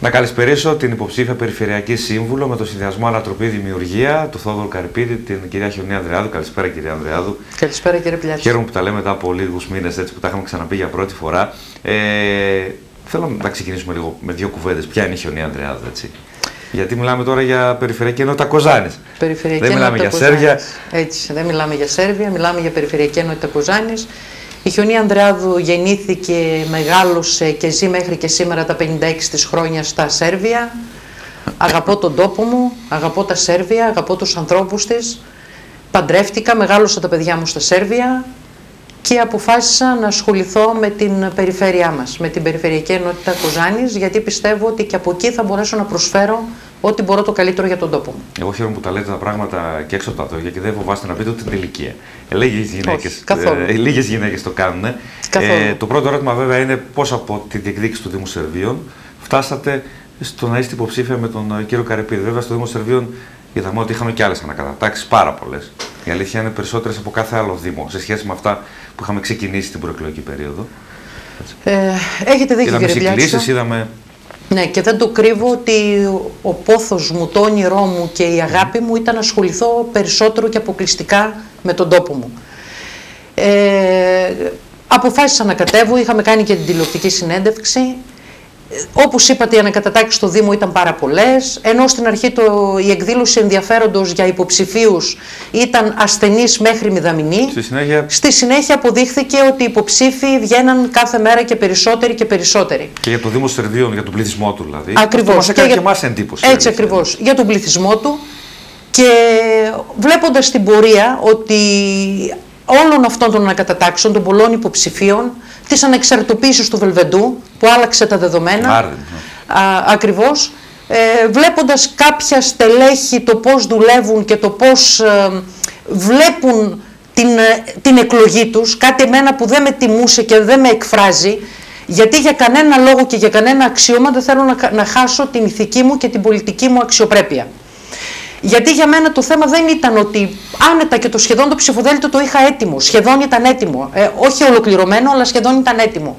Να καλησπερίσω την υποψήφια Περιφερειακή Σύμβουλο με το συνδυασμό Ανατροπή Δημιουργία του Θόδωρου Καρυπίδη, την κυρία Χιονία Ανδρεάδου. Καλησπέρα, κυρία Ανδρεάδου. Καλησπέρα, κύριε Πιλιάτη. Χαίρομαι που τα λέμε μετά από λίγους μήνες, έτσι που τα είχαμε ξαναπεί για πρώτη φορά. Θέλω να ξεκινήσουμε λίγο με δύο κουβέντες. Ποια είναι η Χιονία Ανδρεάδου, έτσι? Γιατί μιλάμε τώρα για Περιφερειακή Ενότητα Κοζάνης. Δεν μιλάμε για Σέρβια. Έτσι, δεν μιλάμε για Σέρβια, μιλάμε για Περιφερειακή Ενότητα Κοζάνης. Η Χιονία Ανδρεάδου γεννήθηκε, μεγάλωσε και ζει μέχρι και σήμερα τα 56 της χρόνια στα Σέρβια. Αγαπώ τον τόπο μου, αγαπώ τα Σέρβια, αγαπώ τους ανθρώπους της. Παντρεύτηκα, μεγάλωσα τα παιδιά μου στα Σέρβια και αποφάσισα να ασχοληθώ με την περιφέρειά μας, με την Περιφερειακή Ενότητα Κοζάνης, γιατί πιστεύω ότι και από εκεί θα μπορέσω να προσφέρω ό,τι μπορώ το καλύτερο για τον τόπο μου. Εγώ χαίρομαι που τα λέτε τα πράγματα και έξω από τα δόντια και δεν φοβάστε να πείτε ούτε την ηλικία. Λίγες γυναίκες το κάνουν. Το πρώτο ερώτημα βέβαια είναι πώς από τη διεκδίκηση του Δήμου Σερβίων φτάσατε στο να είστε υποψήφια με τον κύριο Καρυπίδη. Βέβαια στο Δήμο Σερβίων είδαμε ότι είχαμε και άλλες ανακατατάξεις, πάρα πολλές. Η αλήθεια είναι περισσότερες από κάθε άλλο Δήμο σε σχέση με αυτά που είχαμε ξεκινήσει την προεκλογική περίοδο. Έχετε δίκιο, κύριε Πιλιάτη. Είδαμε. Ναι, και δεν το κρύβω ότι ο πόθος μου, το όνειρό μου και η αγάπη μου ήταν να ασχοληθώ περισσότερο και αποκλειστικά με τον τόπο μου. Αποφάσισα να κατέβω, είχαμε κάνει και την τηλεοπτική συνέντευξη. Όπως είπατε, οι ανακατατάξεις στο Δήμο ήταν πάρα πολλές, ενώ στην αρχή η εκδήλωση ενδιαφέροντος για υποψηφίους ήταν ασθενής μέχρι μηδαμινή. Στη συνέχεια αποδείχθηκε ότι οι υποψήφοι βγαίναν κάθε μέρα και περισσότεροι και περισσότεροι. Και για το Δήμο Σερβίων, για τον πληθυσμό του δηλαδή. Ακριβώς. Μας έκανε και εμάς εντύπωση. Έτσι ακριβώς, για τον πληθυσμό του. Και βλέποντας την πορεία ότι όλων αυτών των ανακατατάξεων, των πολλών υποψηφίων, της ανεξαρτητοποίησης του Βελβεντού που άλλαξε τα δεδομένα, ακριβώς, βλέποντας κάποια στελέχη το πώς δουλεύουν και το πώς βλέπουν την εκλογή τους, κάτι εμένα που δεν με τιμούσε και δεν με εκφράζει, γιατί για κανένα λόγο και για κανένα αξίωμα δεν θέλω να χάσω την ηθική μου και την πολιτική μου αξιοπρέπεια. Γιατί για μένα το θέμα δεν ήταν ότι άνετα και σχεδόν το ψηφοδέλτιο το είχα έτοιμο, σχεδόν ήταν έτοιμο, όχι ολοκληρωμένο αλλά σχεδόν ήταν έτοιμο.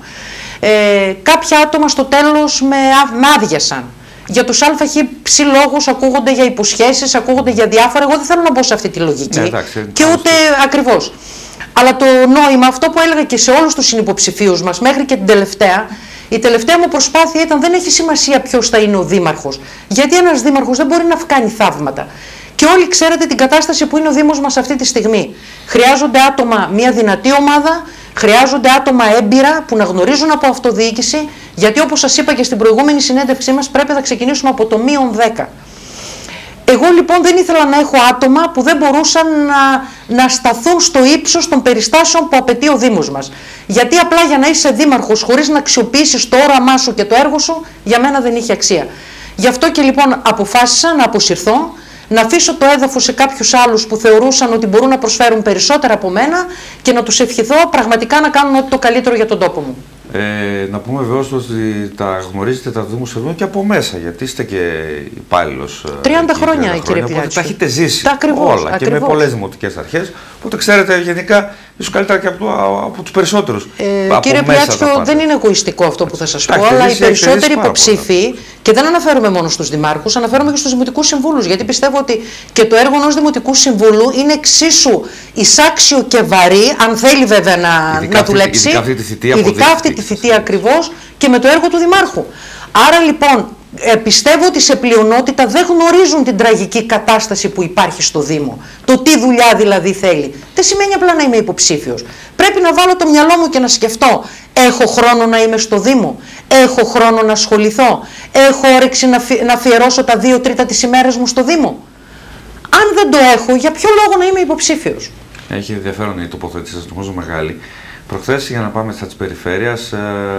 Κάποια άτομα στο τέλος με άδειασαν. Για τους ΑΧ λόγους ακούγονται για υποσχέσεις, ακούγονται για διάφορα, εγώ δεν θέλω να μπω σε αυτή τη λογική, και ούτε ακριβώς. Αλλά το νόημα, αυτό που έλεγα και σε όλους τους συνυποψηφίους μας μέχρι και την τελευταία, η τελευταία μου προσπάθεια ήταν δεν έχει σημασία ποιος θα είναι ο δήμαρχος. Γιατί ένας δήμαρχος δεν μπορεί να κάνει θαύματα. Και όλοι ξέρετε την κατάσταση που είναι ο Δήμος μας αυτή τη στιγμή. Χρειάζονται άτομα, μια δυνατή ομάδα, χρειάζονται άτομα έμπειρα που να γνωρίζουν από αυτοδιοίκηση, γιατί όπως σας είπα και στην προηγούμενη συνέντευξή μας πρέπει να ξεκινήσουμε από το -10. Εγώ λοιπόν δεν ήθελα να έχω άτομα που δεν μπορούσαν να σταθούν στο ύψος των περιστάσεων που απαιτεί ο Δήμος μας. Γιατί απλά για να είσαι δήμαρχος χωρίς να αξιοποιήσεις το όραμά σου και το έργο σου, για μένα δεν είχε αξία. Γι' αυτό και λοιπόν αποφάσισα να αποσυρθώ, να αφήσω το έδαφος σε κάποιους άλλους που θεωρούσαν ότι μπορούν να προσφέρουν περισσότερα από μένα και να τους ευχηθώ πραγματικά να κάνουν ό,τι το καλύτερο για τον τόπο μου. Να πούμε βεβαίως ότι τα γνωρίζετε τα Δήμου Σερβίων και από μέσα, γιατί είστε και υπάλληλος 30 χρόνια, κύριε Πιλιάτη. Τα έχετε ζήσει όλα και με πολλές δημοτικές αρχές, οπότε ξέρετε γενικά ίσως καλύτερα και από τους περισσότερους. Κύριε Πιλιάτη, δεν είναι εγωιστικό αυτό που θα σας πω, αλλά οι περισσότεροι υποψήφοι, και δεν αναφέρομαι μόνο στους δημάρχους, αναφέρομαι και στους δημοτικούς συμβούλους, γιατί πιστεύω ότι και το έργο ενός δημοτικού συμβούλου είναι εξίσου εισάξιο και βαρύ, αν θέλει βέβαια να δουλέψει, ειδικά αυτή τη θητεία ακριβώς, και με το έργο του δημάρχου. Άρα λοιπόν πιστεύω ότι σε πλειονότητα δεν γνωρίζουν την τραγική κατάσταση που υπάρχει στο Δήμο. Το τι δουλειά δηλαδή θέλει. Δεν σημαίνει απλά να είμαι υποψήφιος. Πρέπει να βάλω το μυαλό μου και να σκεφτώ. Έχω χρόνο να είμαι στο Δήμο. Έχω χρόνο να ασχοληθώ. Έχω όρεξη να αφιερώσω τα 2/3 της ημέρας μου στο Δήμο. Αν δεν το έχω, για ποιο λόγο να είμαι υποψήφιος? Έχει ενδιαφέρον η τοποθέτηση σας, νομίζω μεγάλη. Προχθές, για να πάμε στα της περιφέρειας,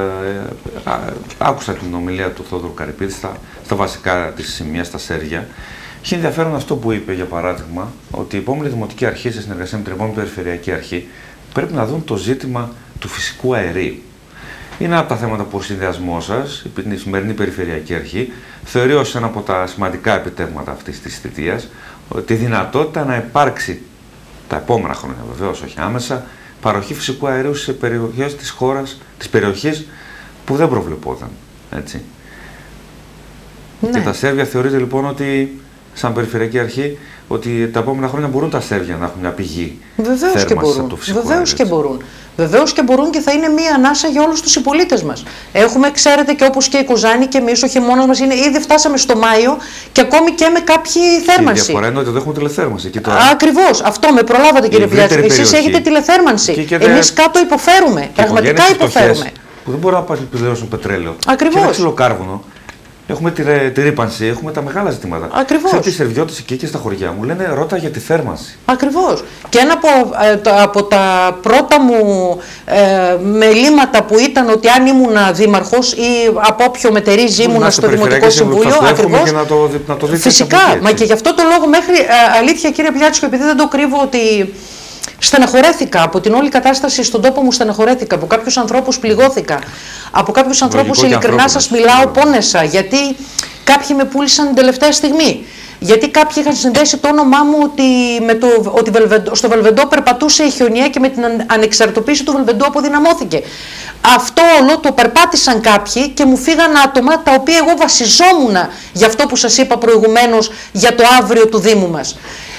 άκουσα την ομιλία του Θόδωρου Καρυπίδη στα βασικά της σημεία, στα Σέρια. Έχει ενδιαφέρον αυτό που είπε, για παράδειγμα, ότι η επόμενη Δημοτική Αρχή, σε συνεργασία με την επόμενη Περιφερειακή Αρχή, πρέπει να δουν το ζήτημα του φυσικού αερίου. Είναι από τα θέματα που ο συνδυασμός σας, η σημερινή Περιφερειακή Αρχή, θεωρεί ως ένα από τα σημαντικά επιτεύγματα αυτής της θητείας, τη δυνατότητα να υπάρξει τα επόμενα χρόνια, βεβαίως όχι άμεσα, παροχή φυσικού αερίου σε περιοχές της χώρας, της περιοχής που δεν προβλεπόταν. Έτσι. Και τα Σέρβια θεωρείται λοιπόν ότι, σαν περιφερειακή αρχή, ότι τα επόμενα χρόνια μπορούν τα Σέρβια να έχουν μια πηγή θέρμανσης από το φυσικό αέριο. Βεβαίως και μπορούν. Βεβαίως και μπορούν και θα είναι μία ανάσα για όλους τους συμπολίτες μας. Έχουμε, ξέρετε, και όπως και η Κοζάνη και εμείς, ο χειμώνας μας είναι, ήδη φτάσαμε στο Μάιο και ακόμη και με κάποιοι θέρμανση. Η διαφορά είναι ότι εδώ έχουμε τηλεθέρμανση. Ακριβώς. Αυτό με προλάβατε, κύριε Βιάση. Εσείς έχετε τηλεθέρμανση. Εμείς κάτω υποφέρουμε. Πραγματικά υποφέρουμε. Που δεν μπορούν να πληρώσουν πετρέλαιο. Ακριβώς. Και ένα ξυλοκάρβουνο. Έχουμε τη ρύπανση, έχουμε τα μεγάλα ζητήματα. Ακριβώς. Ξέρετε, οι Σερβιώτες εκεί και στα χωριά μου λένε ρώτα για τη θέρμανση. Ακριβώς. Και ένα από τα πρώτα μου μελήματα που ήταν ότι αν ήμουν δήμαρχος ή από όποιο μετερίζει ήμουνα στο Δημοτικό Συμβούλιο. Ακριβώς. Και να το δείτε. Φυσικά. Μα και γι' αυτό το λόγο μέχρι αλήθεια, κύριε Πλιάτσικο, επειδή δεν το κρύβω, ότι στεναχωρέθηκα από την όλη κατάσταση στον τόπο μου, στεναχωρέθηκα. Από κάποιους ανθρώπους πληγώθηκα. Από κάποιους ανθρώπους, ειλικρινά σας μιλάω, πόνεσα. Γιατί κάποιοι με πούλησαν την τελευταία στιγμή. Γιατί κάποιοι είχαν συνδέσει το όνομά μου ότι στο Βελβεντό περπατούσε η Χιονιά και με την ανεξαρτοποίηση του Βελβεντού αποδυναμώθηκε. Αυτό όλο το περπάτησαν κάποιοι και μου φύγαν άτομα τα οποία εγώ βασιζόμουν για αυτό που σας είπα προηγουμένως για το αύριο του Δήμου μας.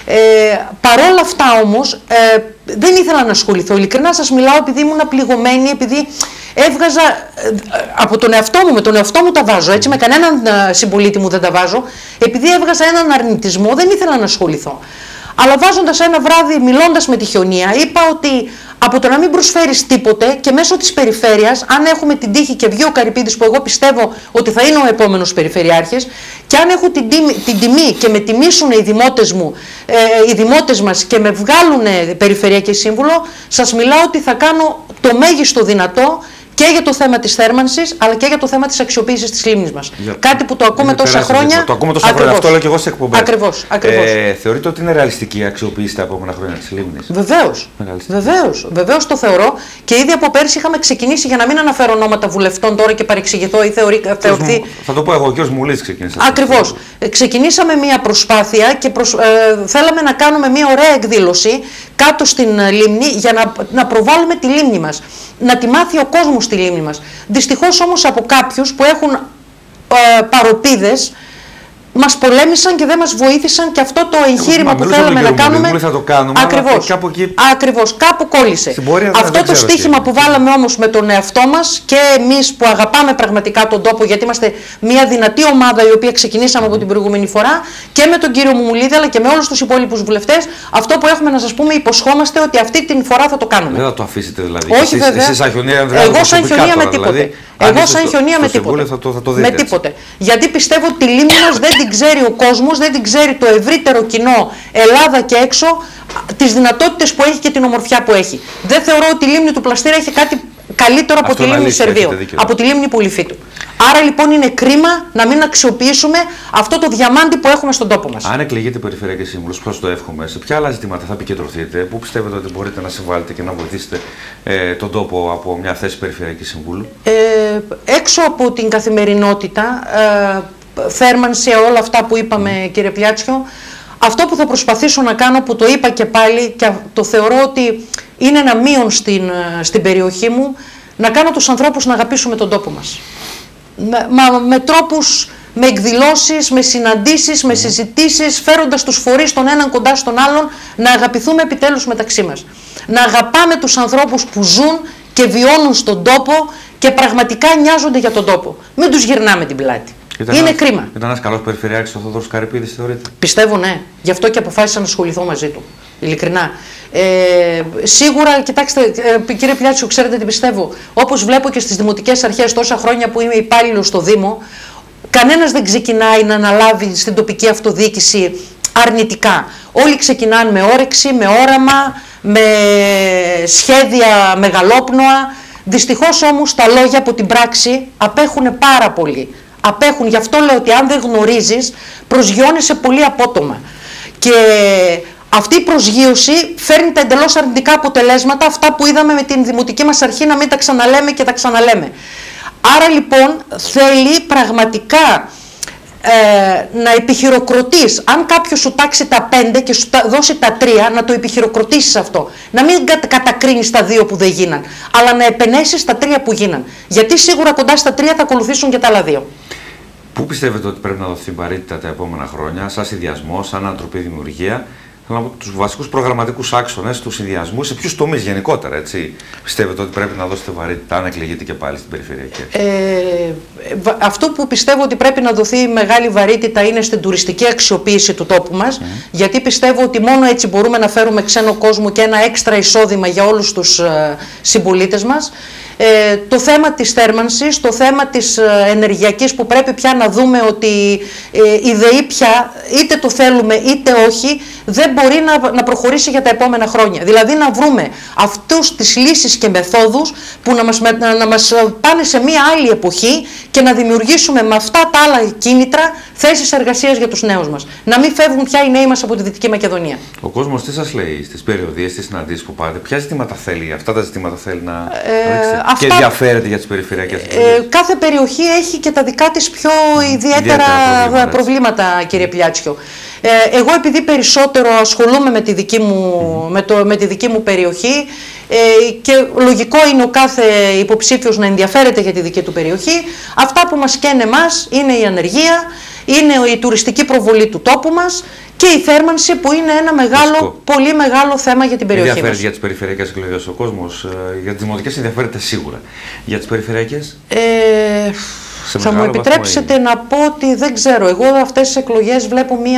Παρόλα αυτά όμως δεν ήθελα να ασχοληθώ. Ειλικρινά σας μιλάω, επειδή ήμουν πληγωμένη, επειδή έβγαζα από τον εαυτό μου, με τον εαυτό μου τα βάζω, έτσι, με κανέναν συμπολίτη μου δεν τα βάζω, επειδή έβγαζα έναν αρνητισμό, δεν ήθελα να ασχοληθώ. Αλλά βάζοντας ένα βράδυ, μιλώντας με τη Χιονία, είπα ότι από το να μην προσφέρεις τίποτε και μέσω της περιφέρειας, αν έχουμε την τύχη και βγει ο Καρυπίδης, που εγώ πιστεύω ότι θα είναι ο επόμενος περιφερειάρχης, και αν έχω την τιμή και με τιμήσουν οι δημότες μου, οι δημότες μας, και με βγάλουν περιφερειακή σύμβουλο, σας μιλάω ότι θα κάνω το μέγιστο δυνατό και για το θέμα της θέρμανσης, αλλά και για το θέμα της αξιοποίησης της λίμνης μας. Κάτι που το ακούμε τόσα χρόνια. Το ακούμε τόσα χρόνια. Αυτό λέω και εγώ σε εκπομπές. Ακριβώς. Θεωρείτε ότι είναι ρεαλιστική η αξιοποίηση τα επόμενα χρόνια της λίμνης? Βεβαίως το θεωρώ. Και ήδη από πέρσι είχαμε ξεκινήσει, για να μην αναφέρω ονόματα βουλευτών τώρα και παρεξηγηθώ ή θεωρηθεί. Θα το πω εγώ, και ο Μουλής ξεκίνησε. Ακριβώς. Ξεκινήσαμε μία προσπάθεια και θέλαμε να κάνουμε μία ωραία εκδήλωση κάτω στην λίμνη για να προβάλλουμε τη λίμνη μας. Να τη μάθει ο κόσμος τη λίμνη μας. Δυστυχώς όμως από κάποιους που έχουν παροπίδες μας πολέμησαν και δεν μας βοήθησαν, και αυτό το εγχείρημα που θέλαμε να κάνουμε. Ακριβώς, κάπου κόλλησε. Αυτό το στίχημα που βάλαμε όμως με τον εαυτό μας και εμείς που αγαπάμε πραγματικά τον τόπο, γιατί είμαστε μια δυνατή ομάδα η οποία ξεκινήσαμε από την προηγούμενη φορά, και με τον κύριο Μουμουλίδη αλλά και με όλους τους υπόλοιπους βουλευτές, αυτό που έχουμε να σας πούμε, υποσχόμαστε ότι αυτή την φορά θα το κάνουμε. Δεν θα το αφήσετε δηλαδή? Όχι, βέβαια. Εγώ σαν Χιονία με τίποτε. Εγώ σαν Χιονία με τίποτε. Γιατί πιστεύω ότι τη λίμνη μας δεν την ξέρει ο κόσμος, δεν την ξέρει το ευρύτερο κοινό, Ελλάδα και έξω, τις δυνατότητες που έχει και την ομορφιά που έχει. Δεν θεωρώ ότι η λίμνη του Πλαστήρα έχει κάτι καλύτερο από τη λίμνη του Σερβίου, από τη λίμνη Πουλιφίτου. Άρα λοιπόν είναι κρίμα να μην αξιοποιήσουμε αυτό το διαμάντι που έχουμε στον τόπο μας. Αν εκλεγείτε περιφερειακή σύμβουλος, πώς το εύχομαι, σε ποια άλλα ζητήματα θα επικεντρωθείτε, πού πιστεύετε ότι μπορείτε να συμβάλλετε και να βοηθήσετε τον τόπο από μια θέση περιφερειακή συμβούλου? Έξω από την καθημερινότητα, θέρμανση, όλα αυτά που είπαμε, κύριε Πλιάτσιο, αυτό που θα προσπαθήσω να κάνω, που το είπα και πάλι και το θεωρώ ότι είναι ένα μείον στην περιοχή μου, να κάνω τους ανθρώπους να αγαπήσουμε τον τόπο μας. Με τρόπους, με εκδηλώσεις, με συναντήσεις, με συζητήσεις, φέροντας τους φορείς τον έναν κοντά στον άλλον, να αγαπηθούμε επιτέλους μεταξύ μας. Να αγαπάμε τους ανθρώπους που ζουν και βιώνουν στον τόπο και πραγματικά νοιάζονται για τον τόπο. Μην τους γυρνάμε την πλάτη. Είναι κρίμα. Ήταν ένας καλός περιφερειάρχης ο Θόδωρος Καρυπίδης, θεωρείτε? Πιστεύω, ναι. Γι' αυτό και αποφάσισα να ασχοληθώ μαζί του. Ειλικρινά. Σίγουρα, κοιτάξτε, κύριε Πλιάτσιο, ξέρετε τι πιστεύω. Όπως βλέπω και στις δημοτικές αρχές τόσα χρόνια που είμαι υπάλληλος στο Δήμο, κανένας δεν ξεκινάει να αναλάβει στην τοπική αυτοδιοίκηση αρνητικά. Όλοι ξεκινάνε με όρεξη, με όραμα, με σχέδια μεγαλόπνοα. Δυστυχώς όμως τα λόγια από την πράξη απέχουν πάρα πολύ. Απέχουν, γι' αυτό λέω ότι αν δεν γνωρίζεις, προσγειώνεσαι πολύ απότομα. Και αυτή η προσγείωση φέρνει τα εντελώς αρνητικά αποτελέσματα, αυτά που είδαμε με την δημοτική μας αρχή, να μην τα ξαναλέμε και τα ξαναλέμε. Άρα λοιπόν θέλει πραγματικά να επιχειροκροτείς. Αν κάποιος σου τάξει τα 5 και σου δώσει τα 3, να το επιχειροκροτήσεις αυτό. Να μην κατακρίνεις τα 2 που δεν γίναν, αλλά να επενέσεις τα 3 που γίναν. Γιατί σίγουρα κοντά στα 3 θα ακολουθήσουν και τα άλλα 2. Πού πιστεύετε ότι πρέπει να δοθεί βαρύτητα τα επόμενα χρόνια, σαν συνδυασμό, σαν ανθρωπή δημιουργία, αλλά από τους βασικούς προγραμματικούς άξονες του συνδυασμού, σε ποιους τομείς γενικότερα, έτσι, πιστεύετε ότι πρέπει να δώσετε βαρύτητα, αν εκλεγείτε και πάλι στην περιφερειακή? Αυτό που πιστεύω ότι πρέπει να δοθεί μεγάλη βαρύτητα είναι στην τουριστική αξιοποίηση του τόπου μας, γιατί πιστεύω ότι μόνο έτσι μπορούμε να φέρουμε ξένο κόσμο και ένα έξτρα εισόδημα για όλους τους συμπολίτες μας. Το θέμα της θέρμανσης, το θέμα της ενεργειακής, που πρέπει πια να δούμε ότι η ΔΕΗ πια, είτε το θέλουμε είτε όχι, δεν μπορεί να προχωρήσει για τα επόμενα χρόνια. Δηλαδή να βρούμε αυτούς τις λύσεις και μεθόδους που να μας πάνε σε μία άλλη εποχή και να δημιουργήσουμε με αυτά τα άλλα κίνητρα θέσεις εργασίας για τους νέους μας. Να μην φεύγουν πια οι νέοι μας από τη Δυτική Μακεδονία. Ο κόσμος τι σας λέει στις περιοδίες, στις συναντήσεις που πάτε, ποια ζητήματα θέλει, αυτά τα ζητήματα θέλει να και ενδιαφέρεται για τις περιφερειακές περιοχές? Κάθε περιοχή έχει και τα δικά της πιο ιδιαίτερα προβλήματα, κύριε Πλιάτσιο. Εγώ, επειδή περισσότερο ασχολούμαι με τη δική μου περιοχή, και λογικό είναι ο κάθε υποψήφιος να ενδιαφέρεται για τη δική του περιοχή, αυτά που μας καίνε εμάς είναι η ανεργία, είναι η τουριστική προβολή του τόπου μας και η θέρμανση, που είναι ένα πολύ μεγάλο θέμα για την περιοχή μας. Ενδιαφέρεται για τις περιφερειακές εκλογές ο κόσμος? Για τις δημοτικές ενδιαφέρεται σίγουρα. Για τις περιφερειακές? Θα μου επιτρέψετε να πω ότι δεν ξέρω. Εγώ αυτές τις εκλογές βλέπω μία...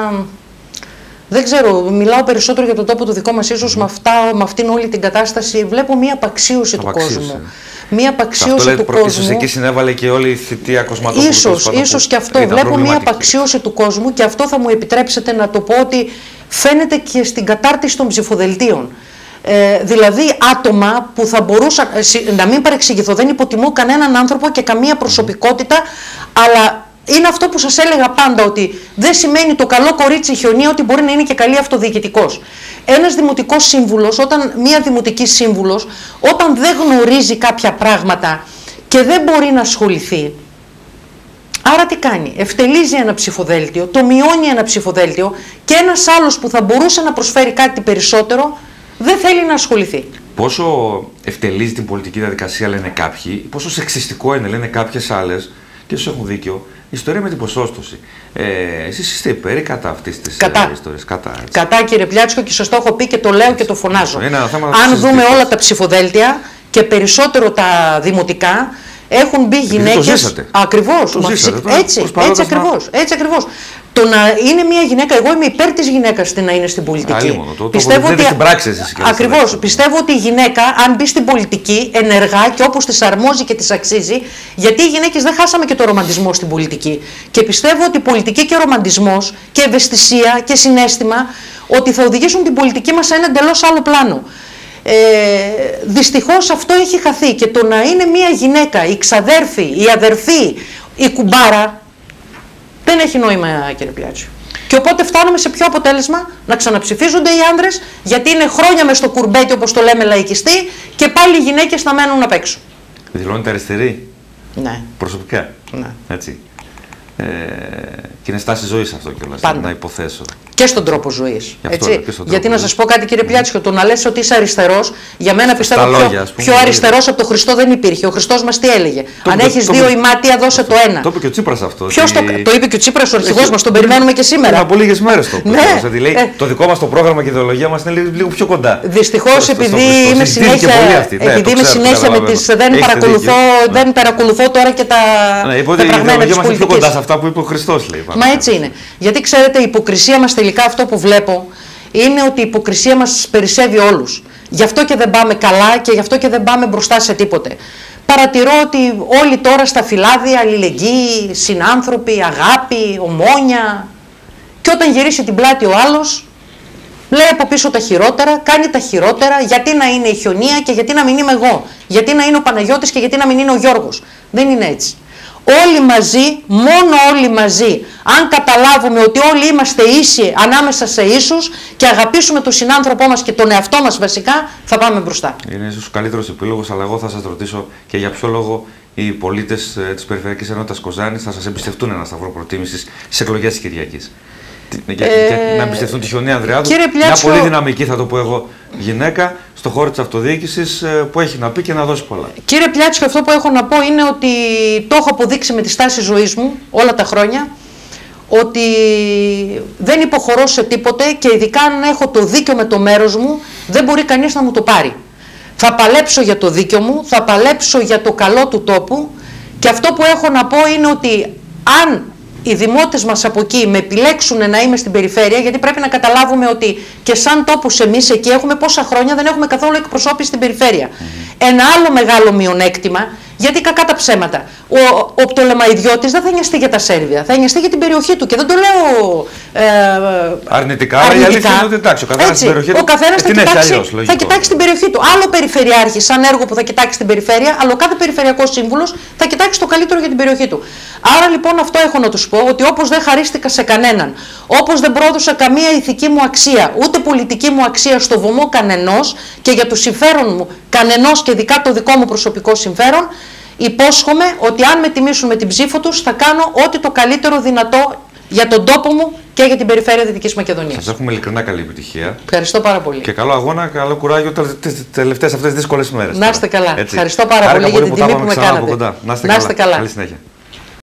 Δεν ξέρω, μιλάω περισσότερο για τον τόπο του δικό μας, ίσως με αυτήν όλη την κατάσταση βλέπω μία απαξίωση του κόσμου. Μία απαξίωση του κόσμου. Εκεί συνέβαλε και όλη η θητεία Κοσματόπουλου. Ίσως και αυτό. Βλέπω μία απαξίωση του κόσμου, και αυτό θα μου επιτρέψετε να το πω ότι φαίνεται και στην κατάρτιση των ψηφοδελτίων. Δηλαδή άτομα που θα μπορούσαν, να μην παρεξηγηθώ, δεν υποτιμώ κανέναν άνθρωπο και καμία προσωπικότητα, αλλά είναι αυτό που σας έλεγα πάντα, ότι δεν σημαίνει το καλό κορίτσι χιονί ότι μπορεί να είναι και καλή αυτοδιοικητικός. Ένας δημοτικός σύμβουλος, μία δημοτική σύμβουλος, όταν δεν γνωρίζει κάποια πράγματα και δεν μπορεί να ασχοληθεί, άρα τι κάνει? Ευτελίζει ένα ψηφοδέλτιο, το μειώνει ένα ψηφοδέλτιο, και ένας άλλος που θα μπορούσε να προσφέρει κάτι περισσότερο δεν θέλει να ασχοληθεί. Πόσο ευτελίζει την πολιτική διαδικασία, λένε κάποιοι, πόσο σεξιστικό είναι, λένε κάποιες άλλες, και ίσως έχουν δίκιο, η ιστορία με την ποσόστοση. Εσείς είστε υπέρ ή κατά αυτής της ιστορίας? Κατά, κύριε Πλιάτσικο, και σας το έχω πει και το λέω και το φωνάζω. Αν δούμε όλα τα ψηφοδέλτια και περισσότερο τα δημοτικά, έχουν μπει γυναίκες. Ακριβώς. Έτσι ακριβώς. Το να είναι μια γυναίκα, εγώ είμαι υπέρ της γυναίκας να είναι στην πολιτική. Πιστεύω ότι ακριβώς. Πιστεύω ότι η γυναίκα, αν μπει στην πολιτική ενεργά και όπως της αρμόζει και της αξίζει, γιατί οι γυναίκες δεν χάσαμε και το ρομαντισμό στην πολιτική. Και πιστεύω ότι η πολιτική και ο ρομαντισμός και ευαισθησία και συναίσθημα, ότι θα οδηγήσουν την πολιτική μας σε ένα εντελώς άλλο πλάνο. Δυστυχώς αυτό έχει χαθεί, και το να είναι μια γυναίκα, η ξαδέρφη, η αδερφή, η κουμπάρα, δεν έχει νόημα, κύριε Πλιάτσιο. Και οπότε φτάνουμε σε ποιο αποτέλεσμα? Να ξαναψηφίζονται οι άνδρες, γιατί είναι χρόνια μες στο κουρμπέτι, όπως το λέμε λαϊκιστή, και πάλι οι γυναίκες να μένουν απ' έξω. Δηλώνετε αριστερή? Ναι. Προσωπικά? Ναι. Έτσι. Και είναι στάση ζωής αυτό κιόλας, να υποθέσω. Και στον τρόπο ζωής. Γιατί να σας πω κάτι, κύριε Πλιάτσιο, το να λες ότι είσαι αριστερός, για μένα πιστεύω πιο αριστερός από τον Χριστό δεν υπήρχε. Ο Χριστός μας τι έλεγε? Αν έχεις δύο ημάτια, δώσε το ένα. Το είπε και ο Τσίπρας αυτό. Το είπε και ο Τσίπρας, ο αρχηγός μας, τον περιμένουμε και σήμερα. Πριν από λίγες μέρες το είπε. Το δικό μας το πρόγραμμα και η ιδεολογία μας είναι λίγο πιο κοντά. Δυστυχώς, επειδή είμαι συνέχεια με τις. Δεν παρακολουθώ τώρα και τα πραγμένα της πολιτικής. Αυτά που είπε ο Χριστός, λέει. Μα έτσι είναι. Γιατί ξέρετε, η υποκρισία μας τελικά, αυτό που βλέπω είναι ότι η υποκρισία μας περισσεύει όλους. Γι' αυτό και δεν πάμε καλά και γι' αυτό και δεν πάμε μπροστά σε τίποτε. Παρατηρώ ότι όλοι τώρα στα φυλάδια, αλληλεγγύη, συνάνθρωποι, αγάπη, ομόνια. Και όταν γυρίσει την πλάτη ο άλλος, λέει από πίσω τα χειρότερα, κάνει τα χειρότερα, γιατί να είναι η Χιονία και γιατί να μην είμαι εγώ. Γιατί να είναι ο Παναγιώτης και γιατί να μην είναι ο Γιώργος. Δεν είναι έτσι. Όλοι μαζί, μόνο όλοι μαζί, αν καταλάβουμε ότι όλοι είμαστε ίσοι ανάμεσα σε ίσους και αγαπήσουμε τον συνάνθρωπό μας και τον εαυτό μας βασικά, θα πάμε μπροστά. Είναι ίσως ο καλύτερος επίλογος, αλλά εγώ θα σας ρωτήσω και για ποιο λόγο οι πολίτες της Περιφερειακής Ενότητας Κοζάνης θα σας εμπιστευτούν ένα σταυρό προτίμησης στις εκλογές της Κυριακής. Να εμπιστευτούν τη Χιονία Ανδρεάδου, μια πολύ δυναμική, θα το πω εγώ, γυναίκα, στον χώρο της αυτοδιοίκησης που έχει να πει και να δώσει πολλά. Κύριε Πλιάτσικο, αυτό που έχω να πω είναι ότι το έχω αποδείξει με τη στάση ζωής μου όλα τα χρόνια, ότι δεν υποχωρώ σε τίποτε και ειδικά αν έχω το δίκιο με το μέρος μου, δεν μπορεί κανείς να μου το πάρει. Θα παλέψω για το δίκιο μου, θα παλέψω για το καλό του τόπου και αυτό που έχω να πω είναι ότι αν οι δημότες μας από εκεί με επιλέξουν να είμαι στην περιφέρεια, γιατί πρέπει να καταλάβουμε ότι και σαν τόπους εμείς εκεί έχουμε πόσα χρόνια δεν έχουμε καθόλου εκπροσώπηση στην περιφέρεια. Ένα άλλο μεγάλο μειονέκτημα, γιατί κακά τα ψέματα, ο πτολεμαϊδιώτης δεν θα νοιαστεί για τα Σέρβια, θα νοιαστεί για την περιοχή του και δεν το λέω αρνητικά, αλλά η αλήθεια είναι ότι εντάξει, ο καθένας στην περιοχή του. Ο καθένας θα κοιτάξει την περιοχή του. Άλλο περιφερειάρχη σαν έργο που θα κοιτάξει την περιφέρεια, αλλά ο κάθε περιφερειακός σύμβουλος θα κοιτάξει το καλύτερο για την περιοχή του. Άρα λοιπόν αυτό έχω να τους πω, ότι όπως δεν χαρίστηκα σε κανέναν, όπως δεν πρόδωσα καμία ηθική μου αξία, ούτε πολιτική μου αξία στο βωμό κανενός και για το συμφέρον μου κανενός και ειδικά το δικό μου προσωπικό συμφέρον, υπόσχομαι ότι αν με τιμήσουν με την ψήφο τους θα κάνω ό,τι το καλύτερο δυνατό για τον τόπο μου και για την περιφέρεια Δυτικής Μακεδονίας. Σας έχουμε ειλικρινά καλή επιτυχία. Ευχαριστώ πάρα πολύ. Και καλό αγώνα, καλό κουράγιο τις τελευταίες αυτές δύσκολες μέρες. Να είστε καλά. Ευχαριστώ πάρα πολύ για την τιμή που με κάνατε. Να είστε καλά. Καλή συνέχεια.